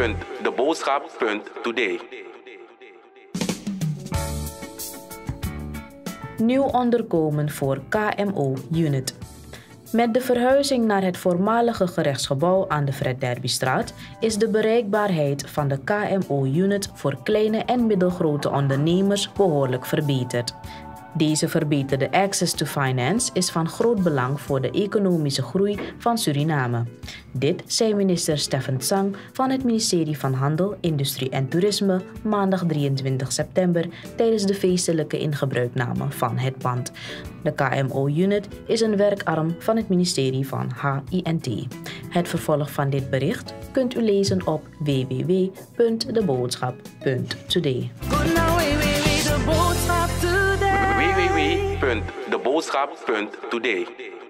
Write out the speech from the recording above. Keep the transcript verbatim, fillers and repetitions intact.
punt de boodschap punt today. Nieuw onderkomen voor K M O-unit. Met de verhuizing naar het voormalige gerechtsgebouw aan de Fred Derbystraat is de bereikbaarheid van de K M O-unit voor kleine en middelgrote ondernemers behoorlijk verbeterd. Deze verbeterde access to finance is van groot belang voor de economische groei van Suriname. Dit zei minister Stephen Tsang van het ministerie van Handel, Industrie en Toerisme maandag drieëntwintig september tijdens de feestelijke ingebruikname van het pand. De K M O-unit is een werkarm van het ministerie van H I N T. Het vervolg van dit bericht kunt u lezen op w w w punt de boodschap punt today. w w w punt de boodschap punt today.